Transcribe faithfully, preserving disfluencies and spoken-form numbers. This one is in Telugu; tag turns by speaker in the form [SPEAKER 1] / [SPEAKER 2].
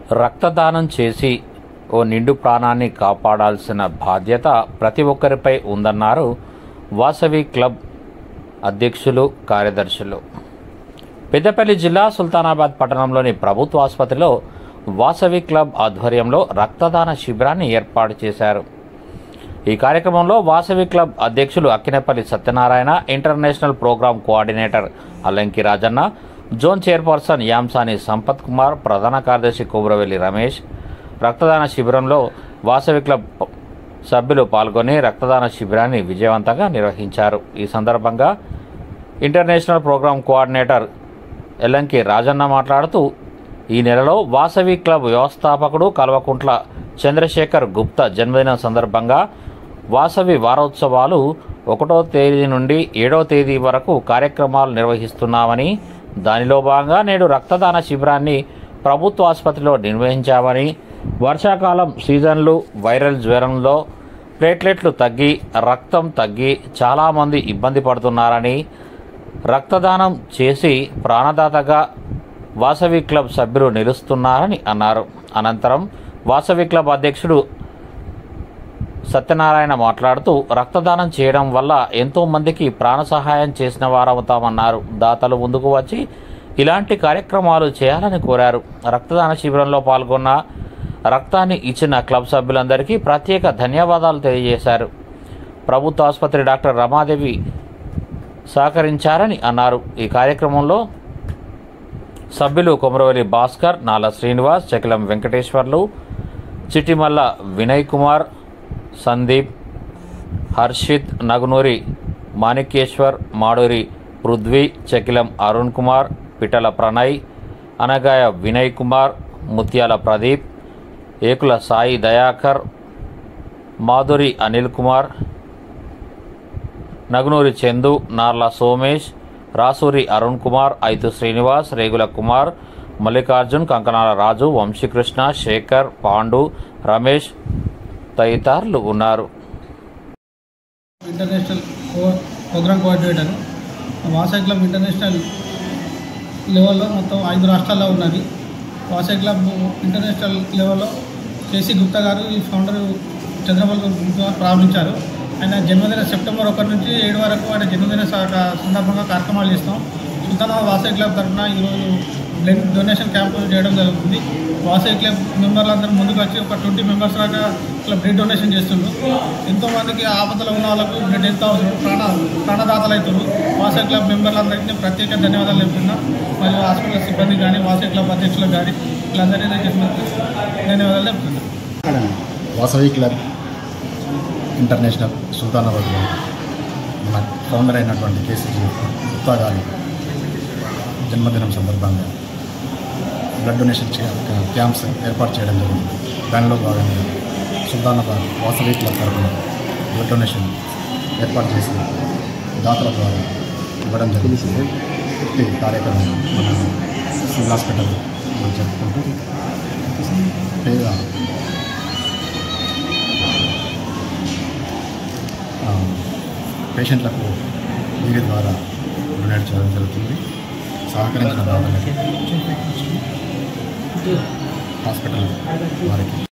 [SPEAKER 1] రక్తదానం చేసి ఓ నిండు ప్రాణాన్ని కాపాడాల్సిన బాధ్యత ప్రతి ఒక్కరిపై ఉందన్నారు వాసవి క్లబ్ అధ్యక్షులు, కార్యదర్శులు. పెద్దపల్లి జిల్లా సుల్తానాబాద్ పట్టణంలోని ప్రభుత్వ ఆసుపత్రిలో వాసవి క్లబ్ ఆధ్వర్యంలో రక్తదాన శిబిరాన్ని ఏర్పాటు చేశారు. ఈ కార్యక్రమంలో వాసవి క్లబ్ అధ్యక్షులు Akkinepalli Satyanarayana, international programme coordinator Allanki Rajanna, zone chairperson Yamsani Sampath Kumar, ప్రధాన కార్యదర్శి కుబ్రవెల్లి రమేష్ రక్తదాన శిబిరంలో వాసవి క్లబ్ సభ్యులు పాల్గొని రక్తదాన శిబిరాన్ని విజయవంతంగా నిర్వహించారు. ఈ సందర్భంగా international programme coordinator Ellanki Rajanna మాట్లాడుతూ, ఈ నెలలో వాసవి క్లబ్ వ్యవస్థాపకుడు కల్వకుంట్ల చంద్రశేఖర్ గుప్తా జన్మదినం సందర్భంగా వాసవి వారోత్సవాలు ఒకటో తేదీ నుండి ఏడో తేదీ వరకు కార్యక్రమాలు నిర్వహిస్తున్నామని, దానిలో భాగంగా నేడు రక్తదాన శిబిరాన్ని ప్రభుత్వ ఆసుపత్రిలో నిర్వహించామని, వర్షాకాలం సీజన్లు వైరల్ జ్వరంలో ప్లేట్లెట్లు తగ్గి రక్తం తగ్గి చాలామంది ఇబ్బంది పడుతున్నారని, రక్తదానం చేసి ప్రాణదాతగా వాసవి క్లబ్ సభ్యులు నిలుస్తున్నారని అన్నారు. అనంతరం వాసవి క్లబ్ అధ్యక్షుడు సత్యనారాయణ మాట్లాడుతూ, రక్తదానం చేయడం వల్ల ఎంతో మందికి ప్రాణ సహాయం చేసిన వారవుతామన్నారు. దాతలు ముందుకు వచ్చి ఇలాంటి కార్యక్రమాలు చేయాలని కోరారు. రక్తదాన శిబిరంలో పాల్గొన్న రక్తాన్ని ఇచ్చిన క్లబ్ సభ్యులందరికీ ప్రత్యేక ధన్యవాదాలు తెలియజేశారు. ప్రభుత్వ ఆసుపత్రి డాక్టర్ రమాదేవి సహకరించారని అన్నారు. ఈ కార్యక్రమంలో సభ్యులు కొమరవెల్లి భాస్కర్, నాల శ్రీనివాస్, చకిలం వెంకటేశ్వర్లు, చిటిమల్ల వినయ్ కుమార్, సందీప్, హర్షిత్, నగునూరి మాణిక్యేశ్వర్, మాడూరి పృథ్వీ, చకిలం అరుణ్ కుమార్, పిటల ప్రణయ్, అనగాయ వినయ్ కుమార్, ముత్యాల ప్రదీప్, ఏకుల సాయి దయాకర్, మాధురి అనిల్ కుమార్, నగునూరి చందు, నార్ల సోమేష్, రాసూరి అరుణ్ కుమార్, ఐతు శ్రీనివాస్, రేగుల కుమార్, మల్లికార్జున్, కంకనాల రాజు, వంశీకృష్ణ, శేఖర్, పాండు, రమేష్ తదితరులు ఉన్నారు.
[SPEAKER 2] International programme coordinator Vasavi club international లెవెల్లో మొత్తం ఐదు రాష్ట్రాల్లో ఉన్నది. వాసవి క్లబ్ ఇంటర్నేషనల్ లెవెల్లో కేసీ గుప్తా గారు ఈ ఫౌండర్ చంద్రబాబు గుప్తా ప్రారంభించారు. ఆయన జన్మదిన సెప్టెంబర్ ఒకటి నుంచి ఏడు వరకు ఆయన జన్మదిన సందర్భంగా కార్యక్రమాలు చేస్తాం. సుల్తానాబాద్ వాసవి క్లబ్ తరఫున ఈరోజు బ్లడ్ డొనేషన్ క్యాంపు చేయడం జరుగుతుంది. వాసవి క్లబ్ మెంబర్లందరూ ముందుకు వచ్చి ఒక ట్వంటీ మెంబర్స్ దాకా ఇట్లా బ్లడ్ డొనేషన్ చేస్తున్నారు. ఎంతోమందికి ఆపదలో ఉన్న వాళ్ళకు బ్లడ్ ఎంత అవసరం, ప్రాణ ప్రాణదాతలు అవుతున్నారు. వాసవి క్లబ్ మెంబర్లందరికీ ప్రత్యేక ధన్యవాదాలు చెప్తున్నా. మరియు హాస్పిటల్ సిబ్బంది కానీ వాసవి క్లబ్ అధ్యక్షులకు కానీ వీళ్ళందరినీ ధన్యవాదాలు చెప్తున్నా.
[SPEAKER 3] వాసవి క్లబ్ ఇంటర్నేషనల్ సుల్తానాబాద్లో మన ఫౌండర్ అయినటువంటి కేసీ గుప్తా గారి జన్మదినం సందర్భంగా బ్లడ్ డొనేషన్ క్యాంప్స్ ఏర్పాటు చేయడం జరిగింది. దానిలో భాగంగా సుల్తానాబాద్ వాసవి క్లబ్ తరఫున బ్లడ్ డొనేషన్ ఏర్పాటు చేసి దాతల ద్వారా ఇవ్వడం జరిగింది. పూర్తి కార్యక్రమం మన సివిల్ హాస్పిటల్ జరుపుకుంటూ పేద పేషెంట్లకు వీరి ద్వారా డొనేట్ చేయడం జరుగుతుంది. సహకరించిన దాతలకి హాస్పిటల్ వారికి